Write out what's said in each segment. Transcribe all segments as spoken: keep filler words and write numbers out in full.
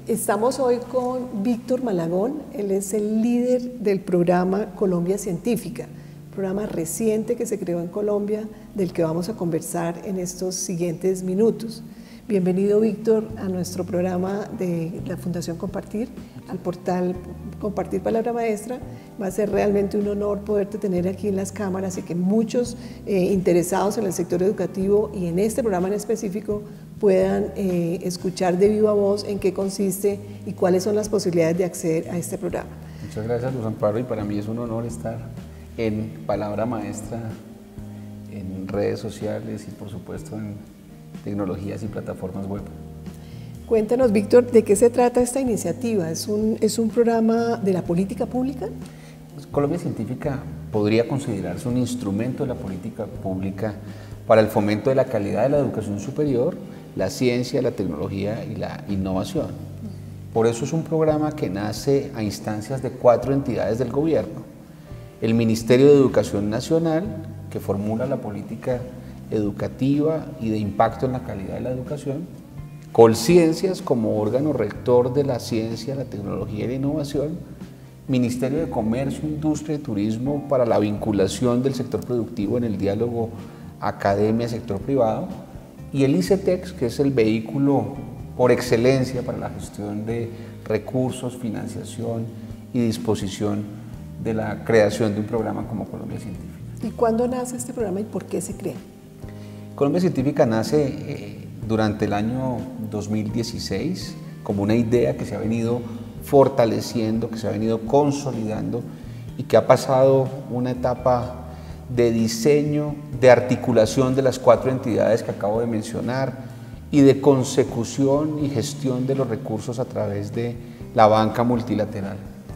Estamos hoy con Víctor Malagón, él es el líder del programa Colombia Científica, programa reciente que se creó en Colombia, del que vamos a conversar en estos siguientes minutos. Bienvenido, Víctor, a nuestro programa de la Fundación Compartir, al portal Compartir Palabra Maestra. Va a ser realmente un honor poderte tener aquí en las cámaras y que muchos eh, interesados en el sector educativo y en este programa en específico puedan eh, escuchar de viva voz en qué consiste y cuáles son las posibilidades de acceder a este programa. Muchas gracias, Luz Amparo, y para mí es un honor estar en Palabra Maestra, en redes sociales y por supuesto en tecnologías y plataformas web. Cuéntanos, Víctor, ¿de qué se trata esta iniciativa? ¿Es un, es un programa de la política pública? Pues Colombia Científica podría considerarse un instrumento de la política pública para el fomento de la calidad de la educación superior, la ciencia, la tecnología y la innovación. Por eso es un programa que nace a instancias de cuatro entidades del gobierno. El Ministerio de Educación Nacional, que formula la política educativa y de impacto en la calidad de la educación, Colciencias como órgano rector de la ciencia, la tecnología y la innovación, Ministerio de Comercio, Industria y Turismo para la vinculación del sector productivo en el diálogo academia-sector privado, y el ICETEX, que es el vehículo por excelencia para la gestión de recursos, financiación y disposición de la creación de un programa como Colombia Científica. ¿Y cuándo nace este programa y por qué se crea? Colombia Científica nace eh, durante el año dos mil dieciséis como una idea que se ha venido fortaleciendo, que se ha venido consolidando y que ha pasado una etapa de diseño, de articulación de las cuatro entidades que acabo de mencionar y de consecución y gestión de los recursos a través de la banca multilateral,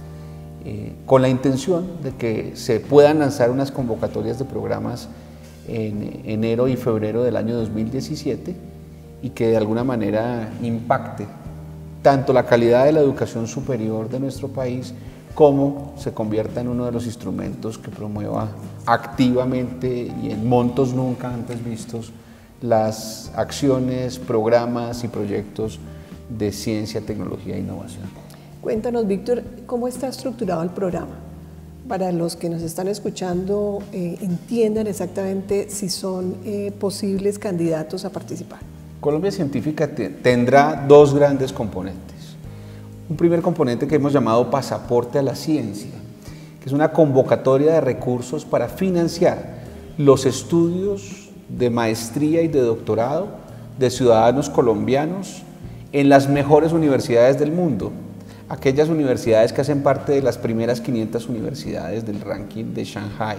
eh, con la intención de que se puedan lanzar unas convocatorias de programas en enero y febrero del año dos mil diecisiete y que de alguna manera impacte tanto la calidad de la educación superior de nuestro país como se convierta en uno de los instrumentos que promueva activamente y en montos nunca antes vistos las acciones, programas y proyectos de ciencia, tecnología e innovación. Cuéntanos, Víctor, ¿cómo está estructurado el programa? Para los que nos están escuchando, eh, entiendan exactamente si son eh, posibles candidatos a participar. Colombia Científica te, tendrá dos grandes componentes. Un primer componente que hemos llamado Pasaporte a la Ciencia, que es una convocatoria de recursos para financiar los estudios de maestría y de doctorado de ciudadanos colombianos en las mejores universidades del mundo, aquellas universidades que hacen parte de las primeras quinientas universidades del ranking de Shanghai.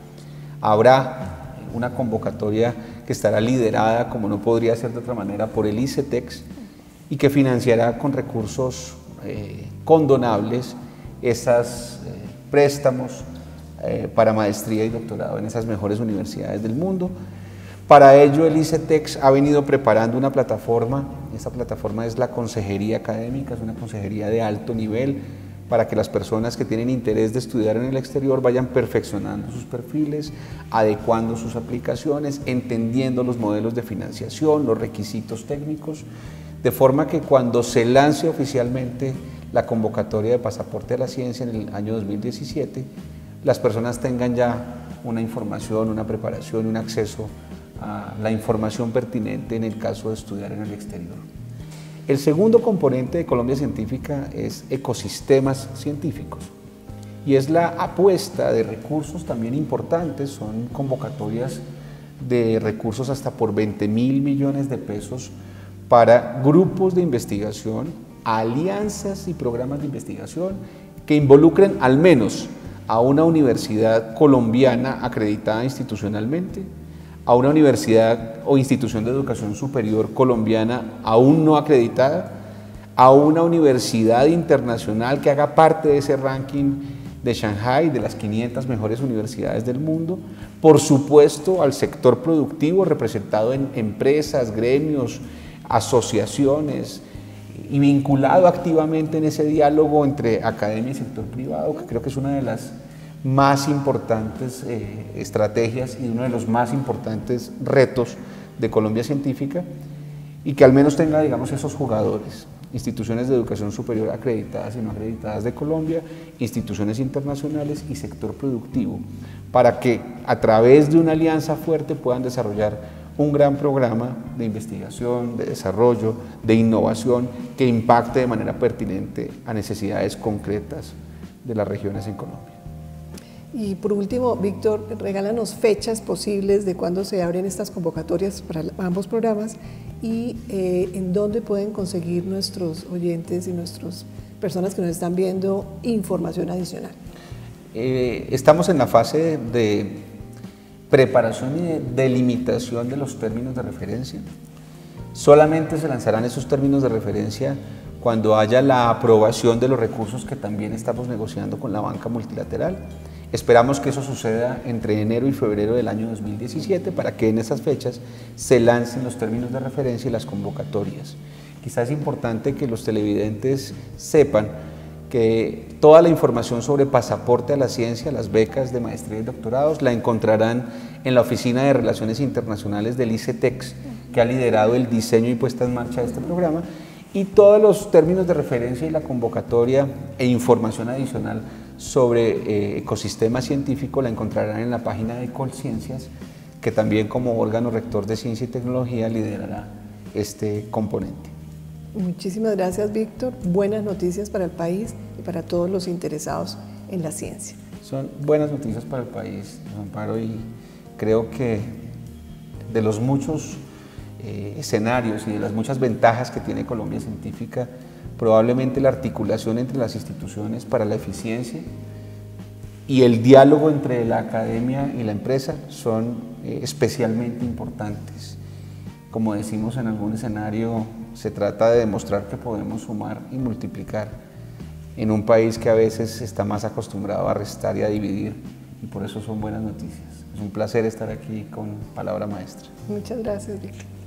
Habrá una convocatoria que estará liderada, como no podría ser de otra manera, por el ICETEX y que financiará con recursos eh, condonables esos eh, préstamos eh, para maestría y doctorado en esas mejores universidades del mundo. Para ello, el ICETEX ha venido preparando una plataforma. Esta plataforma es la consejería académica, es una consejería de alto nivel para que las personas que tienen interés de estudiar en el exterior vayan perfeccionando sus perfiles, adecuando sus aplicaciones, entendiendo los modelos de financiación, los requisitos técnicos, de forma que cuando se lance oficialmente la convocatoria de Pasaporte a la Ciencia en el año dos mil diecisiete, las personas tengan ya una información, una preparación, un acceso a la información pertinente en el caso de estudiar en el exterior. El segundo componente de Colombia Científica es ecosistemas científicos y es la apuesta de recursos también importantes, son convocatorias de recursos hasta por veinte mil millones de pesos para grupos de investigación, alianzas y programas de investigación que involucren al menos a una universidad colombiana acreditada institucionalmente, a una universidad o institución de educación superior colombiana aún no acreditada, a una universidad internacional que haga parte de ese ranking de Shanghai, de las quinientas mejores universidades del mundo, por supuesto al sector productivo representado en empresas, gremios, asociaciones y vinculado activamente en ese diálogo entre academia y sector privado, que creo que es una de las más importantes eh, estrategias y uno de los más importantes retos de Colombia Científica, y que al menos tenga, digamos, esos jugadores. instituciones de educación superior acreditadas y no acreditadas de Colombia, instituciones internacionales y sector productivo, para que a través de una alianza fuerte puedan desarrollar un gran programa de investigación, de desarrollo, de innovación que impacte de manera pertinente a necesidades concretas de las regiones en Colombia. Y por último, Víctor, regálanos fechas posibles de cuándo se abren estas convocatorias para ambos programas y eh, en dónde pueden conseguir nuestros oyentes y nuestras personas que nos están viendo información adicional. Eh, estamos en la fase de preparación y de delimitación de los términos de referencia. Solamente se lanzarán esos términos de referencia cuando haya la aprobación de los recursos que también estamos negociando con la banca multilateral. Esperamos que eso suceda entre enero y febrero del año dos mil diecisiete para que en esas fechas se lancen los términos de referencia y las convocatorias. Quizás es importante que los televidentes sepan que toda la información sobre Pasaporte a la Ciencia, las becas de maestría y doctorados, la encontrarán en la Oficina de Relaciones Internacionales del ICETEX, que ha liderado el diseño y puesta en marcha de este programa, y todos los términos de referencia y la convocatoria e información adicional sobre eh, ecosistema científico la encontrarán en la página de Colciencias, que también como órgano rector de ciencia y tecnología liderará este componente. Muchísimas gracias, Víctor. Buenas noticias para el país y para todos los interesados en la ciencia. Son buenas noticias para el país, Amparo, y creo que de los muchos eh, escenarios y de las muchas ventajas que tiene Colombia Científica, probablemente la articulación entre las instituciones para la eficiencia y el diálogo entre la academia y la empresa son eh, especialmente importantes. Como decimos en algún escenario, se trata de demostrar que podemos sumar y multiplicar en un país que a veces está más acostumbrado a restar y a dividir, y por eso son buenas noticias. Es un placer estar aquí con Palabra Maestra. Muchas gracias, Víctor.